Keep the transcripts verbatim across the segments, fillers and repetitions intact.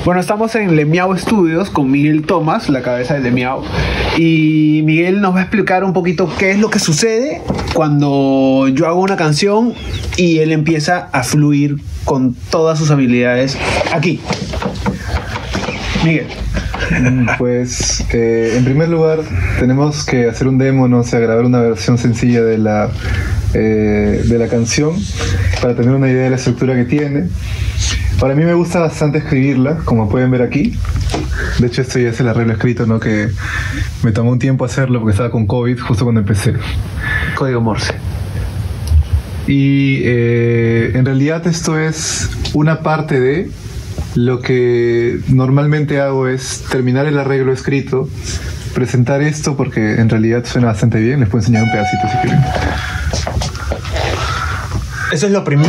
Bueno, estamos en Le Miau Studios con Miguel Thomas, la cabeza de Le Miau. Y Miguel nos va a explicar un poquito qué es lo que sucede cuando yo hago una canción y él empieza a fluir con todas sus habilidades aquí. Miguel. Pues eh, en primer lugar tenemos que hacer un demo, ¿no? O sea, grabar una versión sencilla de la, eh, de la canción para tener una idea de la estructura que tiene. Para mí me gusta bastante escribirla, como pueden ver aquí. De hecho, esto ya es el arreglo escrito, ¿no? Que me tomó un tiempo hacerlo porque estaba con COVID justo cuando empecé. Código Morse. Y eh, en realidad esto es una parte de lo que normalmente hago, es terminar el arreglo escrito, presentar esto porque en realidad suena bastante bien. Les puedo enseñar un pedacito si quieren. Eso es lo primero.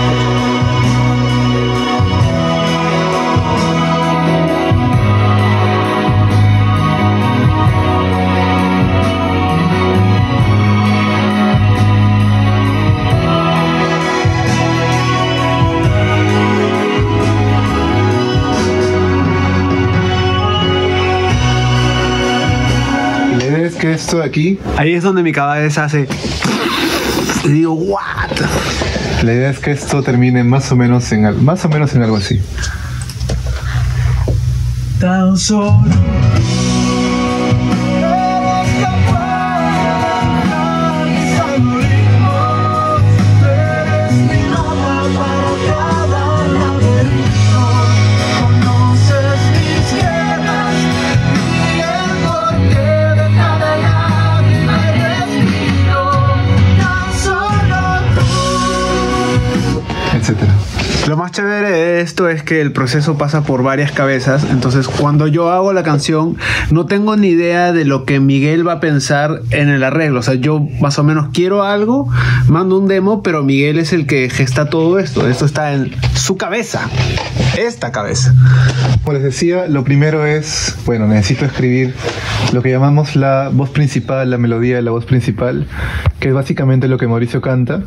Que esto de aquí, ahí es donde mi cabeza hace y digo what. La idea es que esto termine más o menos en más o menos en algo así. Tan solo etcétera. Lo más chévere de esto es que el proceso pasa por varias cabezas. Entonces, cuando yo hago la canción, no tengo ni idea de lo que Miguel va a pensar en el arreglo. O sea, yo más o menos quiero algo, mando un demo, pero Miguel es el que gesta todo esto. Esto está en su cabeza, esta cabeza. Como les decía, lo primero es, bueno, necesito escribir lo que llamamos la voz principal, la melodía de la voz principal, que es básicamente lo que Mauricio canta.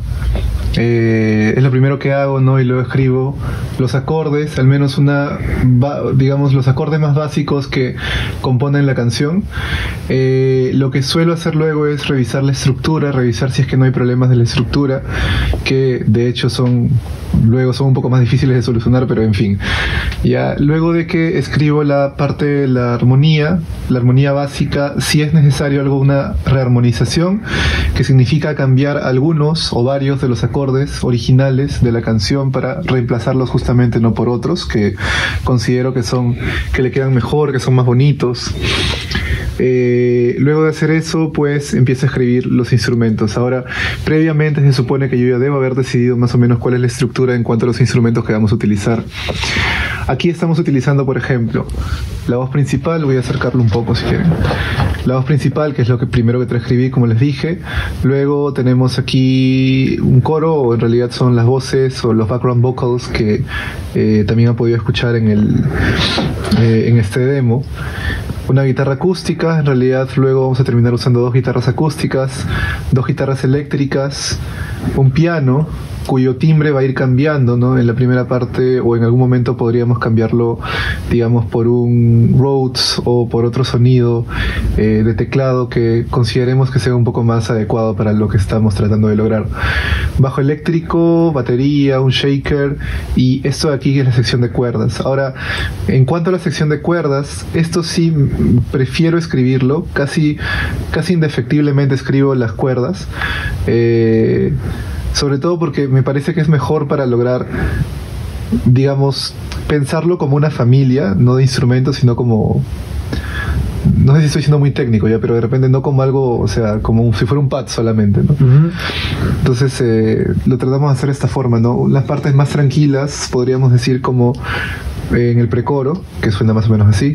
Eh, es lo primero que hago, ¿no? Y luego escribo los acordes, al menos una, digamos, los acordes más básicos que componen la canción. Eh, lo que suelo hacer luego es revisar la estructura, revisar si es que no hay problemas de la estructura, que de hecho son, luego son un poco más difíciles de solucionar, pero en fin. Ya, luego de que escribo la parte de la armonía, la armonía básica, si es necesario alguna rearmonización, que significa cambiar algunos o varios de los acordes originales de la canción para reemplazarlos justamente no por otros que considero que son, que le quedan mejor, que son más bonitos. Eh, luego de hacer eso, pues empiezo a escribir los instrumentos. Ahora, previamente se supone que yo ya debo haber decidido más o menos cuál es la estructura en cuanto a los instrumentos que vamos a utilizar. Aquí estamos utilizando, por ejemplo, la voz principal. Voy a acercarlo un poco si quieren. La voz principal, que es lo que primero que transcribí, como les dije. Luego tenemos aquí un coro, o en realidad son las voces o los background vocals que eh, también han podido escuchar en, el, eh, en este demo. Una guitarra acústica, en realidad luego vamos a terminar usando dos guitarras acústicas, dos guitarras eléctricas, un piano cuyo timbre va a ir cambiando, ¿no? En la primera parte, o en algún momento podríamos cambiarlo, digamos, por un Rhodes o por otro sonido eh, de teclado que consideremos que sea un poco más adecuado para lo que estamos tratando de lograr. Bajo eléctrico, batería, un shaker, y esto de aquí es la sección de cuerdas. Ahora, en cuanto a la sección de cuerdas, esto sí prefiero escribirlo, casi, casi indefectiblemente escribo las cuerdas, eh, sobre todo porque me parece que es mejor para lograr, digamos, pensarlo como una familia, no de instrumentos, sino como, no sé si estoy siendo muy técnico ya, pero de repente no como algo, o sea, como si fuera un pad solamente, ¿no? Uh-huh. Entonces eh, lo tratamos de hacer de esta forma, ¿no? Las partes más tranquilas, podríamos decir, como en el precoro, que suena más o menos así.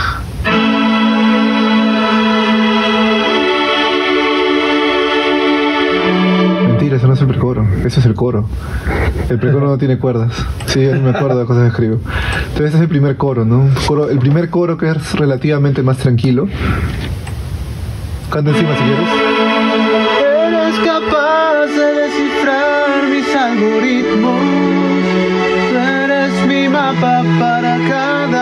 Eso no es el precoro, eso es el coro. El precoro no tiene cuerdas. Sí, yo no me acuerdo de cosas que escribo. Entonces ese es el primer coro, ¿no? Coro, el primer coro, que es relativamente más tranquilo. Canta encima si quieres. Eres capaz de descifrar mis algoritmos. Tú eres mi mapa para cada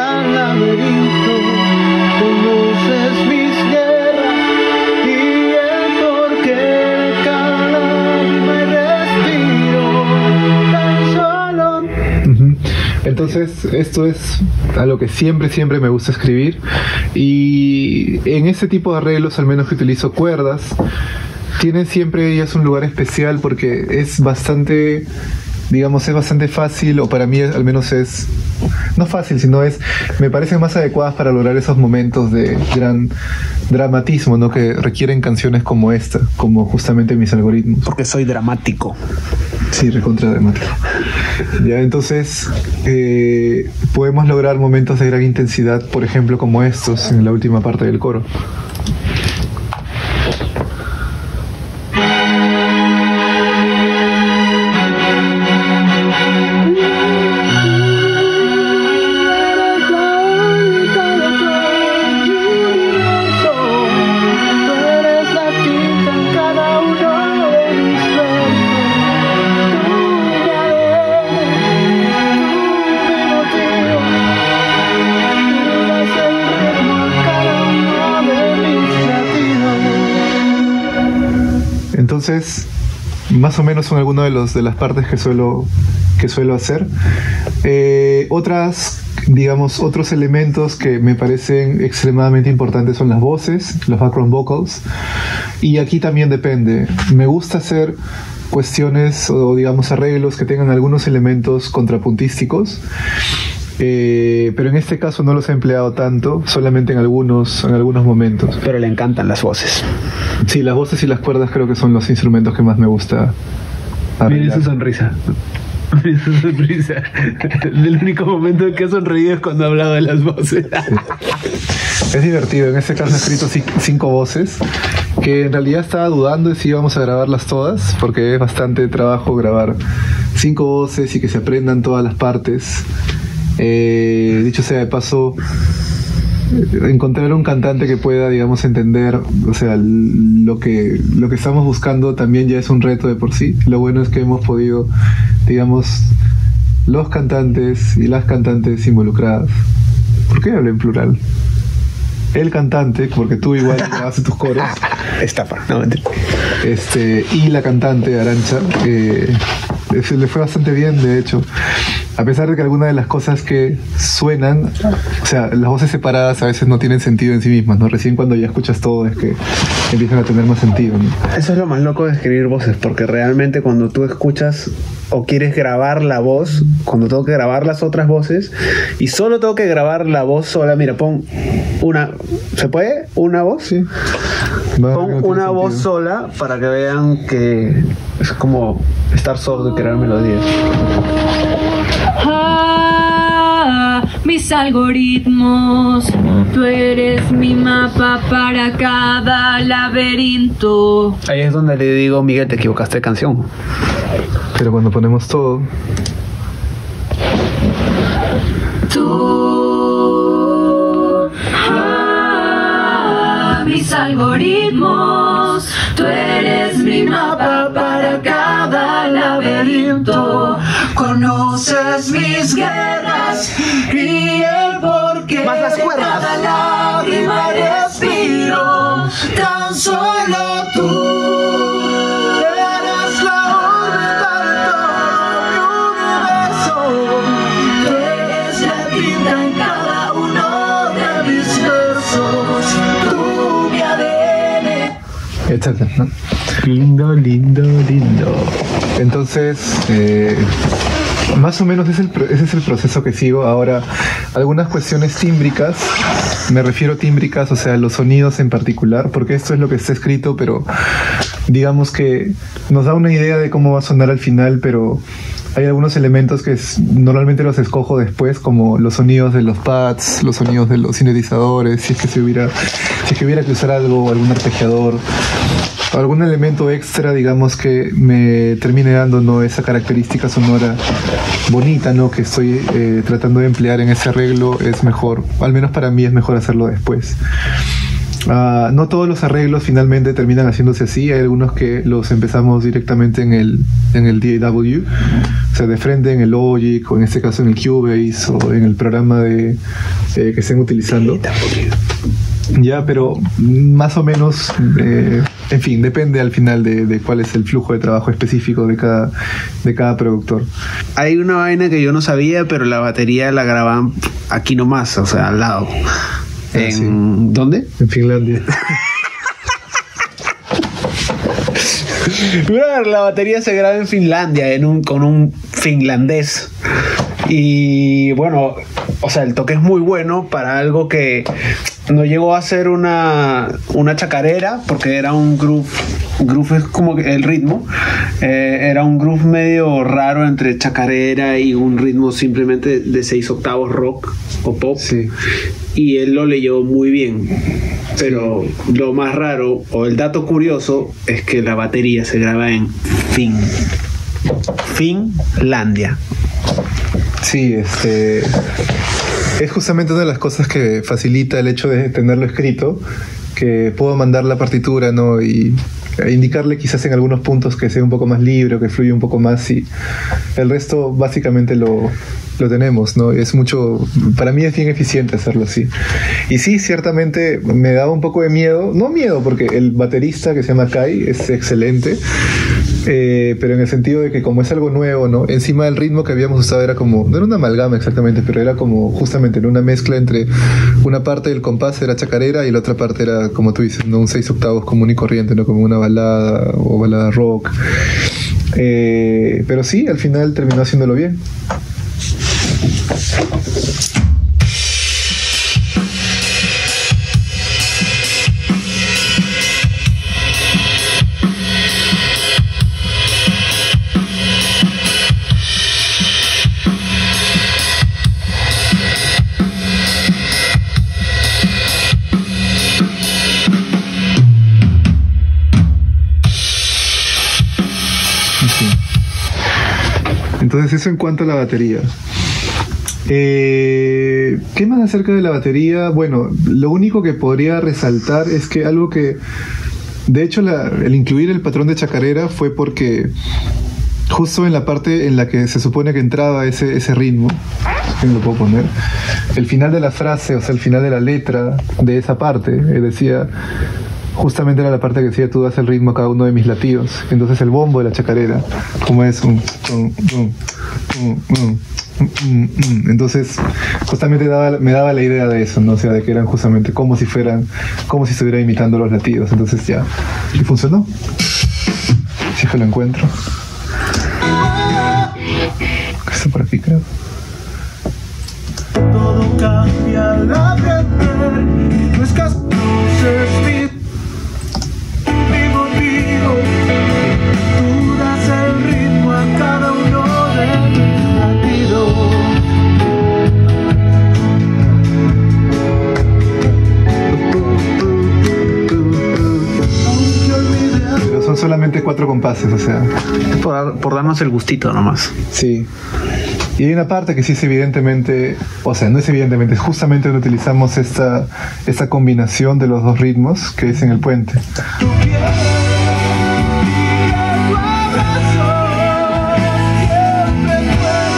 conoces mis guerras y el porqué de cada lágrima y respiro tan solo. Ujú. Entonces, esto es a lo que siempre, siempre me gusta escribir. Y en este tipo de arreglos, al menos que utilizo cuerdas, tienen siempre ellas un lugar especial porque es bastante, digamos, es bastante fácil, o para mí al menos es, no fácil, sino es, me parecen más adecuadas para lograr esos momentos de gran dramatismo, ¿no? Que requieren canciones como esta, como justamente Mis Algoritmos. Porque soy dramático. Sí, recontra dramático. Ya, entonces eh, podemos lograr momentos de gran intensidad, por ejemplo, como estos en la última parte del coro. Entonces, más o menos son algunas de los de las partes que suelo que suelo hacer. Eh, otras, digamos, otros elementos que me parecen extremadamente importantes son las voces, los background vocals. Y aquí también depende. Me gusta hacer cuestiones o, digamos, arreglos que tengan algunos elementos contrapuntísticos. Eh, pero en este caso no los he empleado tanto, solamente en algunos, en algunos momentos. Pero le encantan las voces. Sí, las voces y las cuerdas creo que son los instrumentos que más me gusta arreglar. Miren su sonrisa. Miren su sonrisa. El único momento en que he sonreído es cuando he hablado de las voces. Sí. Es divertido. En este caso he escrito cinco voces, que en realidad estaba dudando de si íbamos a grabarlas todas, porque es bastante trabajo grabar cinco voces y que se aprendan todas las partes. Eh, dicho sea de paso, encontrar un cantante que pueda, digamos, entender, o sea, lo que lo que estamos buscando también ya es un reto de por sí. Lo bueno es que hemos podido, digamos, los cantantes y las cantantes involucradas. ¿Por qué hablo en plural? El cantante, porque tú igual haces tus coros. Estafa, no mentira. Este, y la cantante Arantxa, eh, se le fue bastante bien, de hecho. A pesar de que algunas de las cosas que suenan, o sea, las voces separadas a veces no tienen sentido en sí mismas, ¿no? Recién cuando ya escuchas todo es que empiezan a tener más sentido, ¿no? Eso es lo más loco de escribir voces, porque realmente cuando tú escuchas o quieres grabar la voz, cuando tengo que grabar las otras voces, y solo tengo que grabar la voz sola, mira, pon una, ¿se puede? ¿Una voz? Sí. Va, pon no una voz sentido. Sola para que vean que es como estar sordo y crear melodías. Ah, mis algoritmos, tú eres mi mapa para cada laberinto. Ahí es donde le digo, Miguel, te equivocaste de canción. Pero cuando ponemos todo, tú, ah, mis algoritmos, tú eres mi mapa para cada laberinto. Conoces mis guerras y el porqué más las de cuerdas. cada lágrima y respiro. Tan solo tú eres la órbita de todo mi universo. Tú eres la tinta en cada uno de mis versos. Tú mi A D N, etcétera, ¿no? Lindo, lindo, lindo. Entonces, eh, más o menos es el, ese es el proceso que sigo. Ahora, algunas cuestiones tímbricas, me refiero a tímbricas, o sea, los sonidos en particular, porque esto es lo que está escrito, pero digamos que nos da una idea de cómo va a sonar al final, pero hay algunos elementos que es, normalmente los escojo después, como los sonidos de los pads, los sonidos de los sintetizadores, si es que se hubiera, si es que hubiera que usar algo, algún arpegiador, algún elemento extra, digamos, que me termine dando, ¿no?, esa característica sonora bonita, ¿no?, que estoy eh, tratando de emplear en ese arreglo. Es mejor, al menos para mí es mejor hacerlo después. Uh, no todos los arreglos finalmente terminan haciéndose así. Hay algunos que los empezamos directamente en el, en el D A W, o sea, de frente en el Logic, o en este caso en el Cubase, o en el programa de, eh, que estén utilizando. Ya, pero más o menos, eh, en fin, depende al final de, de cuál es el flujo de trabajo específico de cada, de cada productor. Hay una vaina que yo no sabía, pero la batería la graban aquí nomás, o sea, al lado. Ah, ¿En sí. dónde? En Finlandia. Brother, la batería se graba en Finlandia, en un, con un finlandés. Y bueno, o sea, el toque es muy bueno para algo que no llegó a ser una, una chacarera, porque era un groove. Groove es como que el ritmo. Eh, era un groove medio raro entre chacarera y un ritmo simplemente de seis octavos rock o pop. Sí. Y él lo leyó muy bien. Pero lo más raro, o el dato curioso, es que la batería se graba en Fin. Finlandia. Sí, este es justamente una de las cosas que facilita el hecho de tenerlo escrito, que puedo mandar la partitura, ¿no? Y e indicarle quizás en algunos puntos que sea un poco más libre o que fluya un poco más, y el resto básicamente lo, lo tenemos, ¿no? Es mucho, para mí es bien eficiente hacerlo así. Y sí, ciertamente me daba un poco de miedo, no miedo porque el baterista que se llama Kai es excelente, eh, pero en el sentido de que como es algo nuevo, ¿no? Encima del ritmo que habíamos usado era como, no era una amalgama exactamente, pero era como justamente una mezcla entre una parte del compás era chacarera y la otra parte era, como tú dices, ¿no? Un seis octavos común y corriente, ¿no? Como una balada o balada rock. Eh, pero sí, al final terminó haciéndolo bien. Entonces eso en cuanto a la batería. Eh, ¿Qué más acerca de la batería? Bueno, lo único que podría resaltar es que algo que... De hecho, la, el incluir el patrón de chacarera fue porque justo en la parte en la que se supone que entraba ese, ese ritmo, que me lo puedo poner, el final de la frase, o sea, el final de la letra de esa parte, eh, decía... Justamente era la parte que decía, tú das el ritmo a cada uno de mis latidos. Entonces el bombo de la chacarera, como es un... un, un, un, un, un, un. Entonces, justamente daba, me daba la idea de eso, ¿no? O sea, de que eran justamente como si fueran, como si estuviera imitando los latidos. Entonces ya, y funcionó. Si es que lo encuentro. Esto por aquí, creo. Todo cambia al aprender, no es caso, es mi motivo. Tú das el ritmo a cada uno de mis latidos. Pero son solamente cuatro compases, o sea. Por, dar- por darnos el gustito nomás. Sí. Y hay una parte que sí es evidentemente, o sea, no es evidentemente, es justamente donde utilizamos esta, esta combinación de los dos ritmos, que es en el puente. Tu piel y a tu abrazo, siempre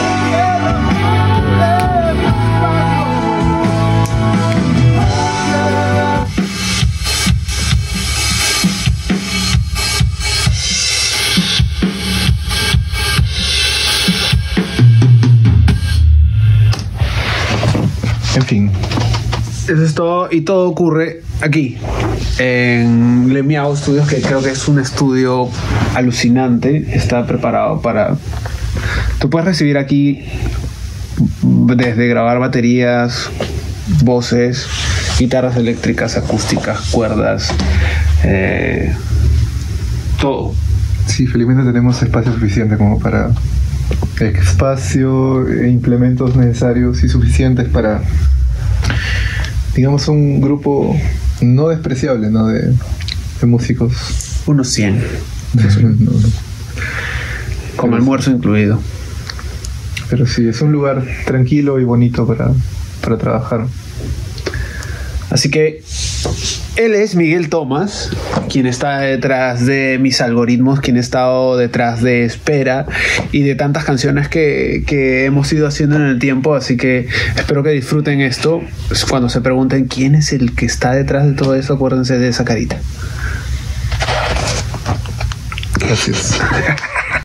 En fin. Eso es todo, y todo ocurre aquí, en Le Miao Studios, que creo que es un estudio alucinante. Está preparado para... Tú puedes recibir aquí desde grabar baterías, voces, guitarras eléctricas, acústicas, cuerdas, eh, todo. Sí, felizmente tenemos espacio suficiente como para espacio e implementos necesarios y suficientes para, digamos, un grupo no despreciable, ¿no? De, de músicos. Unos cien, No, no. con Pero- almuerzo incluido. Pero sí, es un lugar tranquilo y bonito para, para trabajar. Así que Él es Miguel Thomas, quien está detrás de mis algoritmos, quien ha estado detrás de Espera y de tantas canciones que, que hemos ido haciendo en el tiempo, así que espero que disfruten esto. Cuando se pregunten quién es el que está detrás de todo eso, acuérdense de esa carita. Gracias.